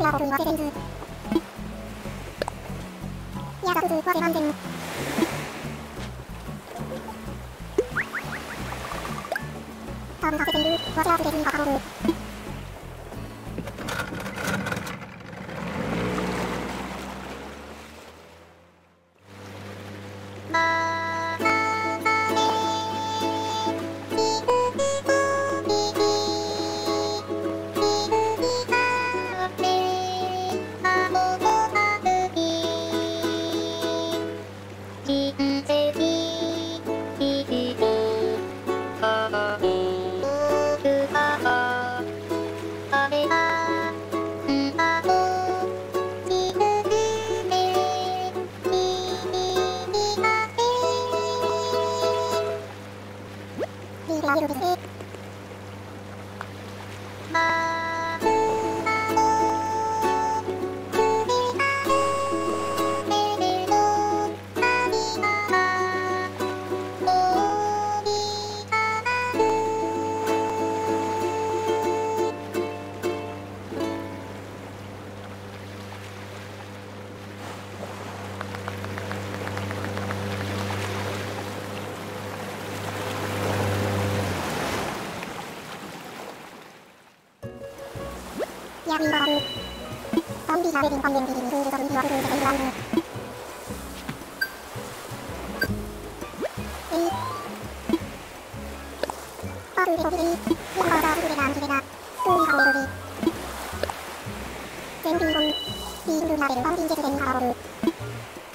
アゴブはセレンズ。ヤザクズはセバンゼン。タブさせている。ワジャーズでリーがカロル。ヤビーバール。アンビシャベリンパンデンビリビルールドルビワブルーデベイランル。パルデトビリー。ヤンバーダーズグレナンジレナ。トゥーリハオエルビ。ゼンビーゴン。ビールルナベルバンビンジェスデンハラボル。